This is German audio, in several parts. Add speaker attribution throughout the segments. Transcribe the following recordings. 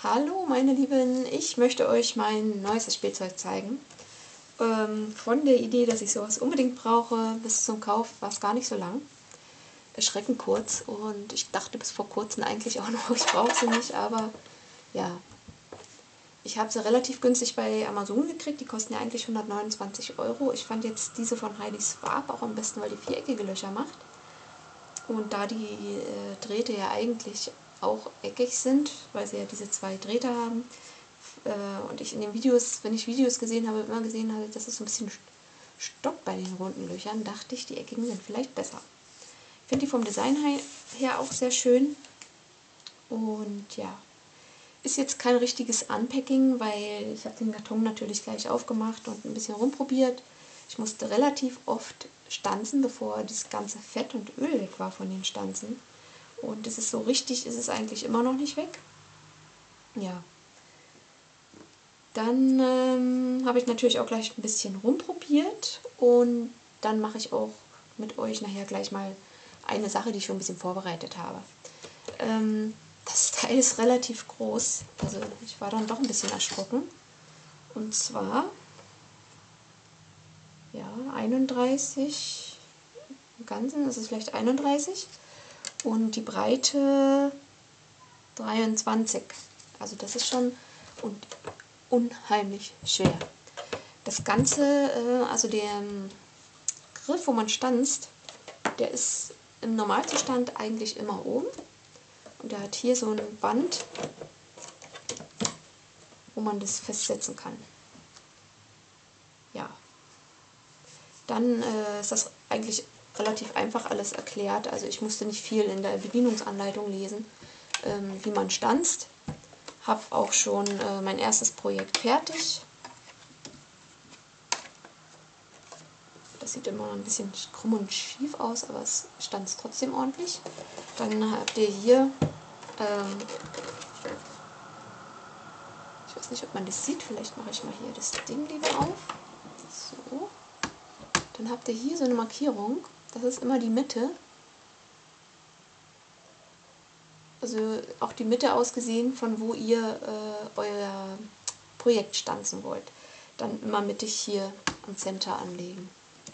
Speaker 1: Hallo meine Lieben, ich möchte euch mein neuestes Spielzeug zeigen. Von der Idee, dass ich sowas unbedingt brauche, bis zum Kauf war es gar nicht so lang. Erschreckend kurz und ich dachte bis vor kurzem eigentlich auch noch, ich brauche sie nicht, aber ja. Ich habe sie relativ günstig bei Amazon gekriegt, die kosten ja eigentlich 129 Euro. Ich fand jetzt diese von Heidi Swaap auch am besten, weil die viereckige Löcher macht. Und da die Drähte ja eigentlich auch eckig sind, weil sie ja diese zwei Drähte haben, und ich in den Videos, wenn ich Videos gesehen habe, immer gesehen habe, dass es so ein bisschen stockt bei den runden Löchern, dachte ich, die eckigen sind vielleicht besser. Ich finde die vom Design her auch sehr schön. Und ja, ist jetzt kein richtiges Unpacking, weil ich habe den Karton natürlich gleich aufgemacht und ein bisschen rumprobiert. Ich musste relativ oft stanzen, bevor das ganze Fett und Öl weg war von den Stanzen. Und es ist so richtig, ist es eigentlich immer noch nicht weg. Ja. Dann habe ich natürlich auch gleich ein bisschen rumprobiert und dann mache ich auch mit euch nachher gleich mal eine Sache, die ich schon ein bisschen vorbereitet habe. Das Teil ist relativ groß, also ich war dann doch ein bisschen erschrocken. Und zwar, ja, 31, im Ganzen ist es vielleicht 31 und die Breite 23. Also das ist schon unheimlich schwer. Das Ganze, also der Griff, wo man stanzt, der ist im Normalzustand eigentlich immer oben. Und der hat hier so ein Band, wo man das festsetzen kann. Ja. Dann ist das eigentlich relativ einfach alles erklärt. Also ich musste nicht viel in der Bedienungsanleitung lesen, wie man stanzt. Habe auch schon mein erstes Projekt fertig. Das sieht immer ein bisschen krumm und schief aus, aber es stanzt trotzdem ordentlich. Dann habt ihr hier, ich weiß nicht, ob man das sieht, vielleicht mache ich mal hier das Ding lieber auf. So. Dann habt ihr hier so eine Markierung, das ist immer die Mitte. Also auch die Mitte ausgesehen, von wo ihr euer Projekt stanzen wollt. Dann immer mittig hier am Center anlegen.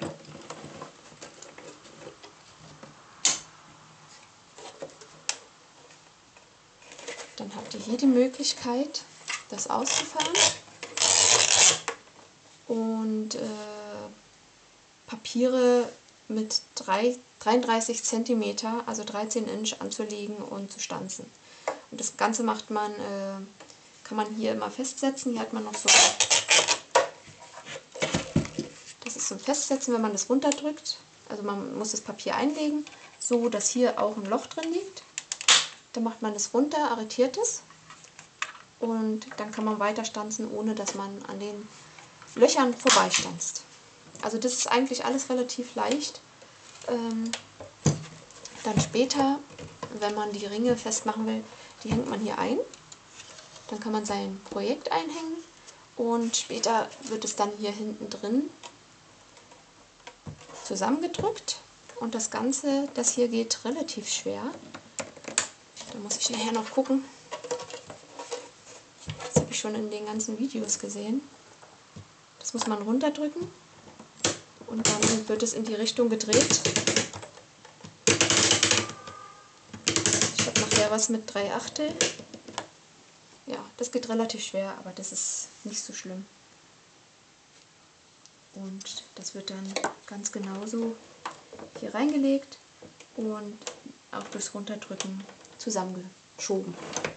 Speaker 1: Dann habt ihr hier die Möglichkeit, das auszufahren und Papiere mit 33 cm, also 13 Inch anzulegen und zu stanzen. Und das Ganze macht man, kann man hier immer festsetzen. Hier hat man noch so, das ist zum Festsetzen, wenn man das runterdrückt. Also man muss das Papier einlegen, so dass hier auch ein Loch drin liegt. Dann macht man das runter, arretiert es und dann kann man weiter stanzen, ohne dass man an den Löchern vorbeistanzt. Also das ist eigentlich alles relativ leicht. Dann später, wenn man die Ringe festmachen will, die hängt man hier ein. Dann kann man sein Projekt einhängen und später wird es dann hier hinten drin zusammengedrückt. Und das Ganze, das hier geht relativ schwer. Da muss ich nachher noch gucken. Das habe ich schon in den ganzen Videos gesehen. Das muss man runterdrücken und dann wird es in die Richtung gedreht. Ich habe nachher was mit 3/8. Ja, das geht relativ schwer, aber das ist nicht so schlimm. Und das wird dann ganz genauso hier reingelegt und auch durchs Runterdrücken zusammengeschoben.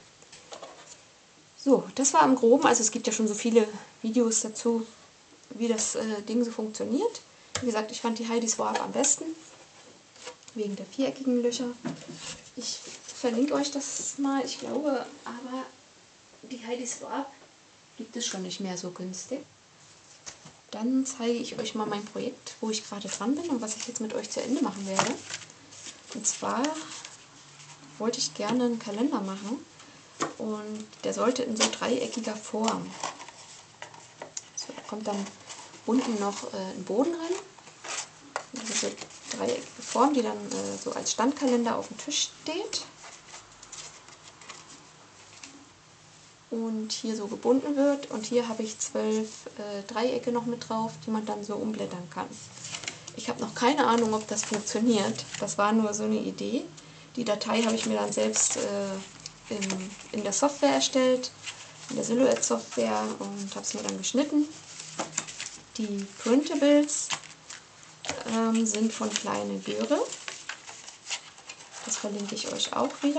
Speaker 1: So, das war im Groben, also es gibt ja schon so viele Videos dazu, wie das Ding so funktioniert. Wie gesagt, ich fand die Heidi Swaap am besten, wegen der viereckigen Löcher. Ich verlinke euch das mal, ich glaube, aber die Heidi Swaap gibt es schon nicht mehr so günstig. Dann zeige ich euch mal mein Projekt, wo ich gerade dran bin und was ich jetzt mit euch zu Ende machen werde. Und zwar wollte ich gerne einen Kalender machen und der sollte in so dreieckiger Form. So, da kommt dann unten noch ein Boden rein. Und das ist so eine dreieckige Form, die dann so als Standkalender auf dem Tisch steht. und hier so gebunden wird. Und hier habe ich 12 Dreiecke noch mit drauf, die man dann so umblättern kann. Ich habe noch keine Ahnung, ob das funktioniert. Das war nur so eine Idee. Die Datei habe ich mir dann selbst in der Software erstellt, in der Silhouette-Software, und habe es mir dann geschnitten. Die Printables sind von Kleine Göre. Das verlinke ich euch auch wieder.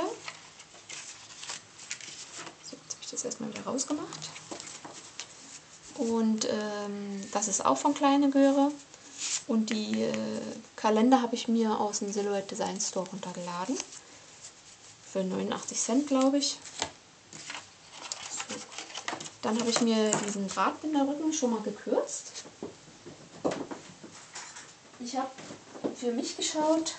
Speaker 1: So, jetzt habe ich das erstmal wieder rausgemacht. Und das ist auch von Kleine Göre. Und die Kalender habe ich mir aus dem Silhouette Design Store runtergeladen. Für 89 Cent, glaube ich. So. Dann habe ich mir diesen Drahtbinderrücken schon mal gekürzt. Ich habe für mich geschaut,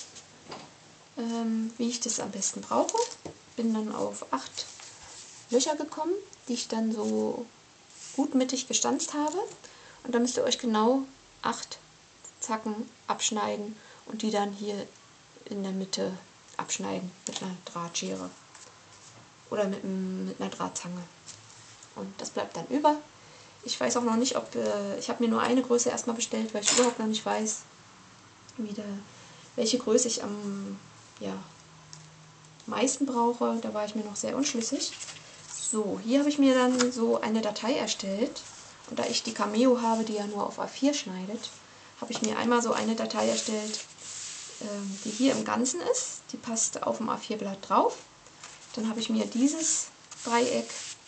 Speaker 1: wie ich das am besten brauche. Bin dann auf 8 Löcher gekommen, die ich dann so gut mittig gestanzt habe. Und dann müsst ihr euch genau 8 Zacken abschneiden und die dann hier in der Mitte abschneiden mit einer Drahtschere oder mit einer Drahtzange. Und das bleibt dann über. Ich weiß auch noch nicht, ob ich habe mir nur eine Größe erstmal bestellt, weil ich überhaupt noch nicht weiß, welche Größe ich am meisten brauche. Da war ich mir noch sehr unschlüssig. So, hier habe ich mir dann so eine Datei erstellt. Und da ich die Cameo habe, die ja nur auf A4 schneidet, habe ich mir einmal so eine Datei erstellt, die hier im Ganzen ist. Die passt auf dem A4-Blatt drauf. Dann habe ich mir dieses Dreieck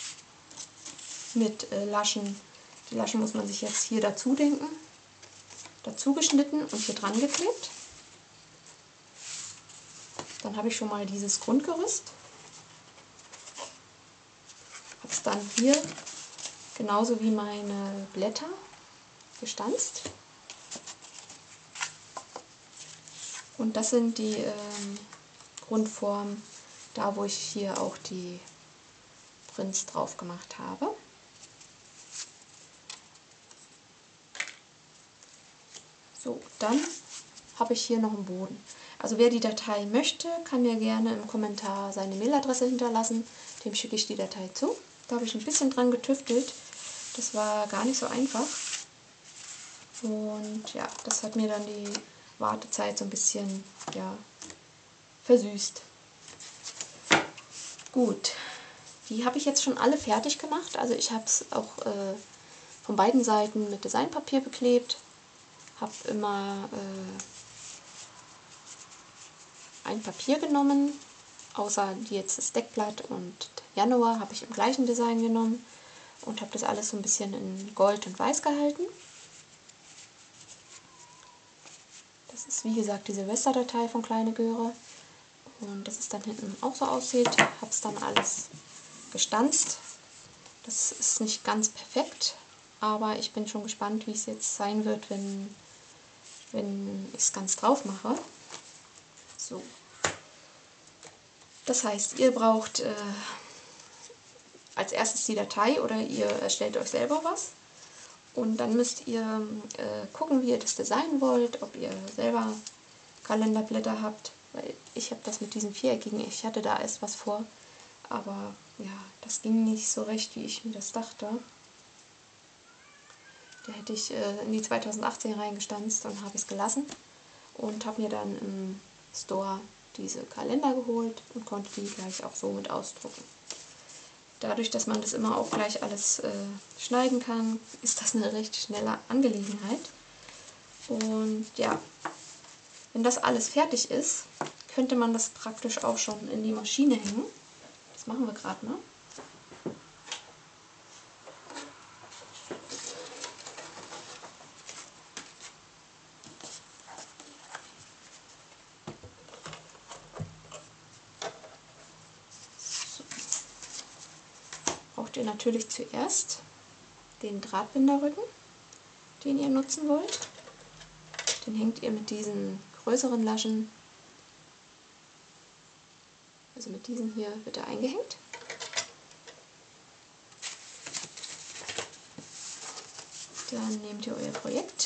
Speaker 1: mit Laschen, die Laschen muss man sich jetzt hier dazu denken, dazu geschnitten und hier dran geklebt. Dann habe ich schon mal dieses Grundgerüst. Habe es dann hier genauso wie meine Blätter gestanzt. Und das sind die Grundformen, da wo ich hier auch die Prints drauf gemacht habe. So, dann habe ich hier noch einen Boden. Also wer die Datei möchte, kann mir gerne im Kommentar seine Mailadresse hinterlassen. Dem schicke ich die Datei zu. Da habe ich ein bisschen dran getüftelt. Das war gar nicht so einfach. Und ja, das hat mir dann die Wartezeit so ein bisschen versüßt. Gut, die habe ich jetzt schon alle fertig gemacht. Also ich habe es auch von beiden Seiten mit Designpapier beklebt. Habe immer ein Papier genommen, außer jetzt das Deckblatt und Januar habe ich im gleichen Design genommen und habe das alles so ein bisschen in Gold und Weiß gehalten. Das ist wie gesagt die Silvesterdatei von Kleine Göre und dass es dann hinten auch so aussieht, habe es dann alles gestanzt. Das ist nicht ganz perfekt, aber ich bin schon gespannt, wie es jetzt sein wird, wenn ich es ganz drauf mache. So. Das heißt, ihr braucht als erstes die Datei oder ihr erstellt euch selber was. Und dann müsst ihr gucken, wie ihr das designen wollt, ob ihr selber Kalenderblätter habt. Weil ich habe das mit diesen viereckigen, ich hatte da erst was vor, aber ja, das ging nicht so recht, wie ich mir das dachte. Da hätte ich in die 2018 reingestanzt und habe es gelassen und habe mir dann im Store diese Kalender geholt und konnte die gleich auch so mit ausdrucken. Dadurch, dass man das immer auch gleich alles schneiden kann, ist das eine recht schnelle Angelegenheit. Und ja, wenn das alles fertig ist, könnte man das praktisch auch schon in die Maschine hängen. Das machen wir gerade mal. Braucht ihr natürlich zuerst den Drahtbinderrücken, den ihr nutzen wollt. Den hängt ihr mit diesen größeren Laschen, also mit diesen hier wird er eingehängt. Dann nehmt ihr euer Projekt,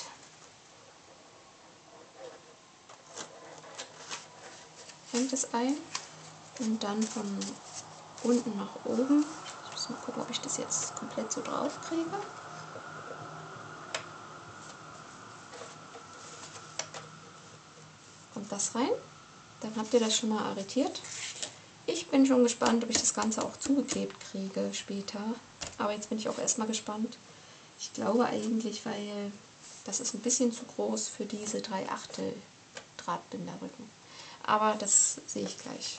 Speaker 1: hängt es ein und dann von unten nach oben, ich muss muss mal gucken, ob ich das jetzt komplett so drauf kriege. Kommt das rein. Dann habt ihr das schon mal arretiert. Ich bin schon gespannt, ob ich das Ganze auch zugeklebt kriege später. Aber jetzt bin ich auch erstmal gespannt. Ich glaube eigentlich, weil das ist ein bisschen zu groß für diese 3/8 Drahtbinderrücken. Aber das sehe ich gleich.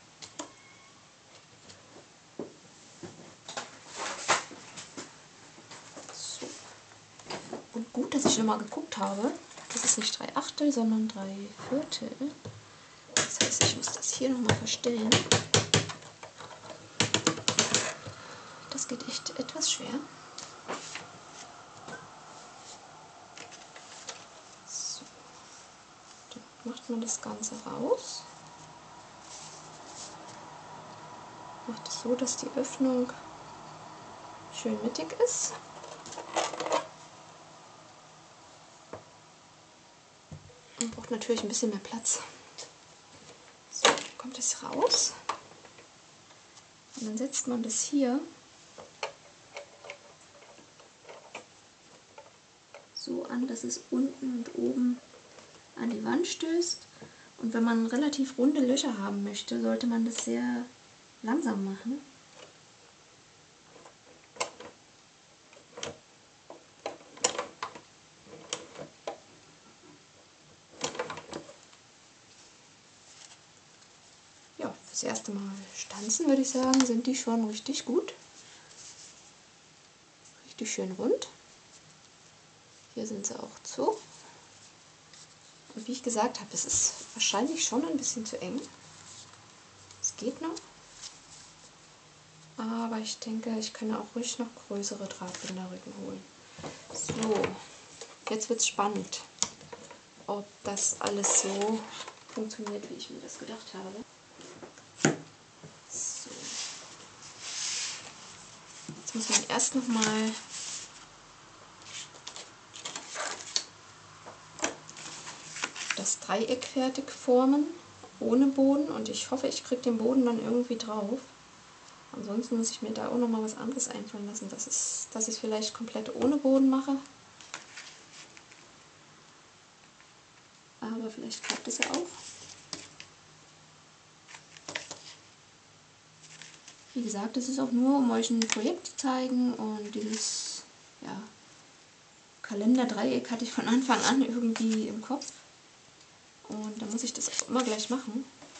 Speaker 1: So. Und gut, dass ich nochmal geguckt habe. Das ist nicht 3/8, sondern 3/4. Das heißt, ich muss das hier nochmal verstellen. Das geht echt etwas schwer. So. Dann macht man das Ganze raus. Macht es so, dass die Öffnung schön mittig ist. Man braucht natürlich ein bisschen mehr Platz. So, kommt es raus. Und dann setzt man das hier so an, dass es unten und oben an die Wand stößt. Und wenn man relativ runde Löcher haben möchte, sollte man das sehr langsam machen. Ja, das erste Mal stanzen, würde ich sagen, sind die schon richtig gut. Richtig schön rund. Hier sind sie auch zu. Und wie ich gesagt habe, es ist wahrscheinlich schon ein bisschen zu eng. Es geht noch. Aber ich denke, ich kann auch ruhig noch größere Drahtbinderrücken holen. So, jetzt wird es spannend, ob das alles so funktioniert, wie ich mir das gedacht habe. So. Jetzt muss man erst noch mal das Dreieck fertig formen, ohne Boden. Und ich hoffe, ich kriege den Boden dann irgendwie drauf. Ansonsten muss ich mir da auch noch mal was anderes einfallen lassen, dass ich es vielleicht komplett ohne Boden mache. Aber vielleicht klappt es ja auch. Wie gesagt, das ist auch nur, um euch ein Projekt zu zeigen. Und dieses Kalenderdreieck hatte ich von Anfang an irgendwie im Kopf. Und da muss ich das auch immer gleich machen.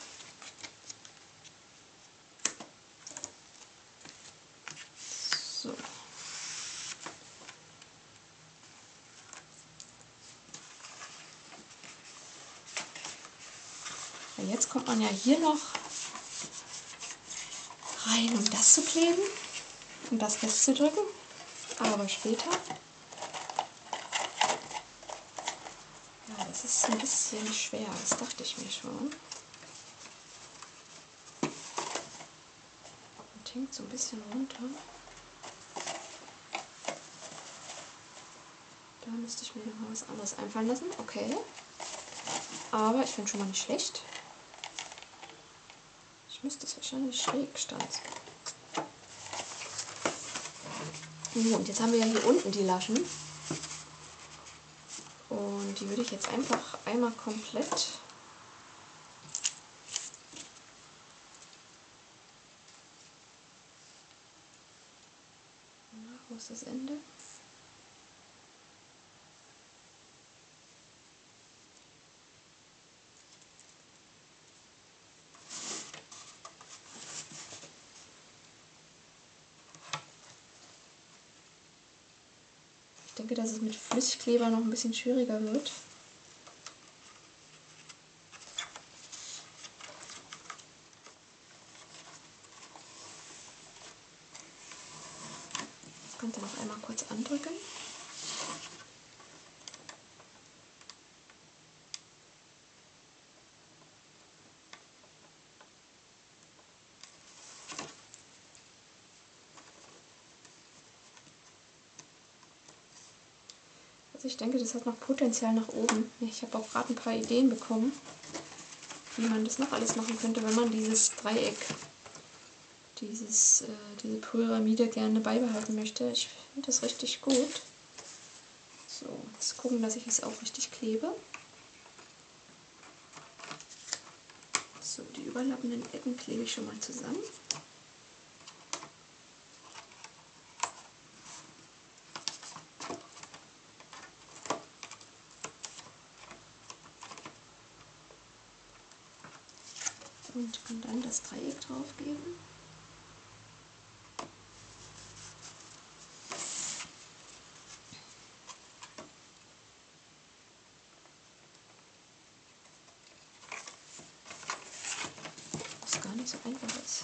Speaker 1: So. Ja, jetzt kommt man ja hier noch rein, um das zu kleben und das festzudrücken. Aber später. Ja, das ist ein bisschen schwer, das dachte ich mir schon. Und hängt so ein bisschen runter. Da müsste ich mir noch mal was anderes einfallen lassen. Okay. Aber ich finde schon mal nicht schlecht. Ich müsste es wahrscheinlich schräg stanzen. Und jetzt haben wir ja hier unten die Laschen. Und die würde ich jetzt einfach einmal komplett wo ist das Ende? Ich denke, dass es mit Flüssigkleber noch ein bisschen schwieriger wird. Das Ganze noch einmal kurz andrücken. Also ich denke, das hat noch Potenzial nach oben. Ich habe auch gerade ein paar Ideen bekommen, wie man das noch alles machen könnte, wenn man dieses Dreieck diese Pyramide gerne beibehalten möchte. Ich finde das richtig gut. So, jetzt gucken, dass ich es auch richtig klebe. So, die überlappenden Ecken klebe ich schon mal zusammen. Und kann dann das Dreieck drauf geben. Was gar nicht so einfach ist.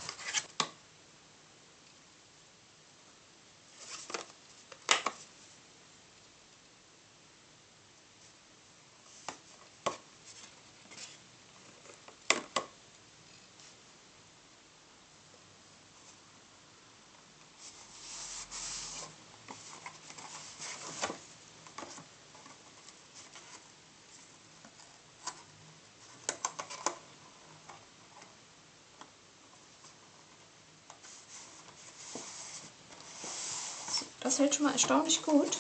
Speaker 1: Das hält schon mal erstaunlich gut.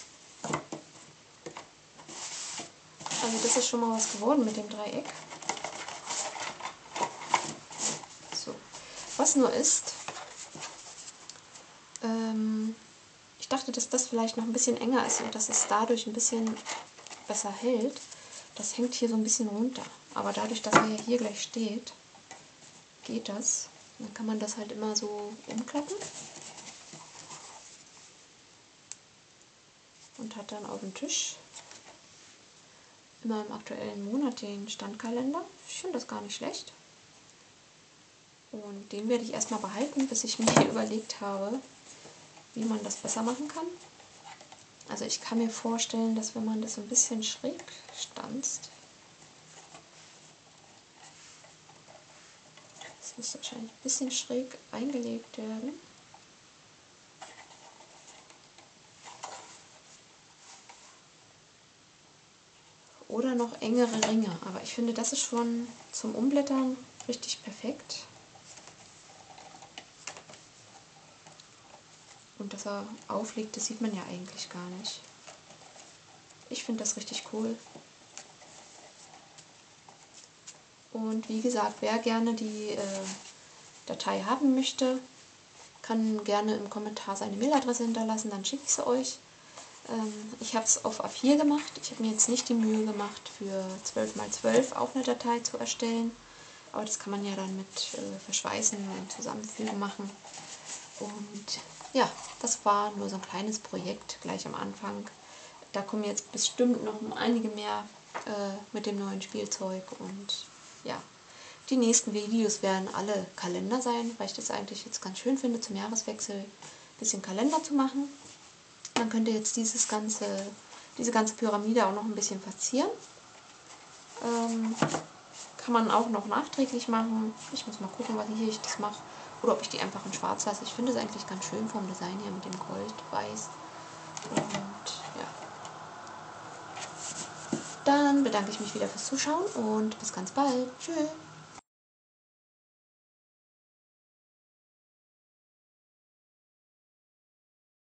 Speaker 1: Also das ist schon mal was geworden mit dem Dreieck. So. Was nur ist, ich dachte, dass das vielleicht noch ein bisschen enger ist und dass es dadurch ein bisschen besser hält. Das hängt hier so ein bisschen runter. Aber dadurch, dass er ja hier gleich steht, geht das. Dann kann man das halt immer so umklappen. Und hat dann auf dem Tisch immer im aktuellen Monat den Standkalender. Ich finde das gar nicht schlecht. Und den werde ich erstmal behalten, bis ich mir überlegt habe, wie man das besser machen kann. Also ich kann mir vorstellen, dass wenn man das so ein bisschen schräg stanzt, das muss wahrscheinlich ein bisschen schräg eingelegt werden. Oder noch engere Ringe. Aber ich finde, das ist schon zum Umblättern richtig perfekt. Und dass er aufliegt, das sieht man ja eigentlich gar nicht. Ich finde das richtig cool. Und wie gesagt, wer gerne die Datei haben möchte, kann gerne im Kommentar seine Mailadresse hinterlassen, dann schicke ich sie euch. Ich habe es auf A4 gemacht. Ich habe mir jetzt nicht die Mühe gemacht, für 12×12 auch eine Datei zu erstellen. Aber das kann man ja dann mit Verschweißen und Zusammenfügen machen. Und ja, das war nur so ein kleines Projekt gleich am Anfang. Da kommen jetzt bestimmt noch einige mehr mit dem neuen Spielzeug. Und ja, die nächsten Videos werden alle Kalender sein, weil ich das eigentlich jetzt ganz schön finde, zum Jahreswechsel ein bisschen Kalender zu machen. Man könnte jetzt diese ganze Pyramide auch noch ein bisschen verzieren. Kann man auch noch nachträglich machen. Ich muss mal gucken, wie ich das mache. Oder ob ich die einfach in schwarz lasse. Ich finde es eigentlich ganz schön vom Design her mit dem Gold, Weiß. Und ja. Dann bedanke ich mich wieder fürs Zuschauen und bis ganz bald. Tschüss.